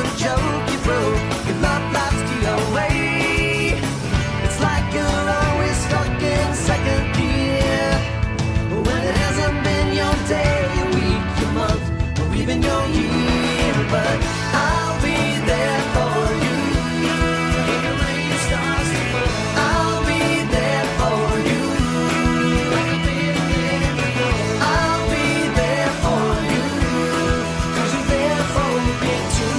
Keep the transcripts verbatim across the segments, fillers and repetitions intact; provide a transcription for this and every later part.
a joke you broke. Your love life's to your way. It's like you're always stuck in second gear, when it hasn't been your day, your week, your month, or even your year. But I'll be there for you when the rain starts to fall. I'll be there for you. I'll be there for you, 'cause you're there for me too.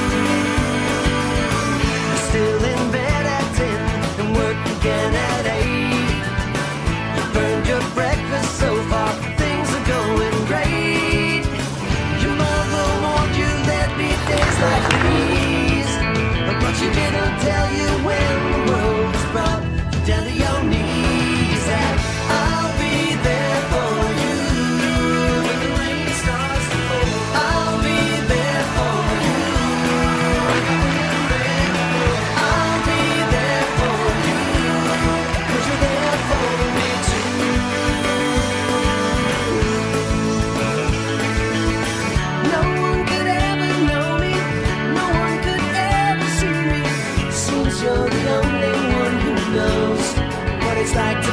You're still in bed at ten and work again at eight. You burned your breakfast so far, things are going great. Your mother warned you there'd be days like these, but she didn't tell you when the world's brought you down to your knees. And I'll be there for you when the rain starts to fall. I'll be there for you. I'll be there for you, 'cause you're there for me too. No one could ever know me, no one could ever see me. Seems you're the only one who knows what it's like to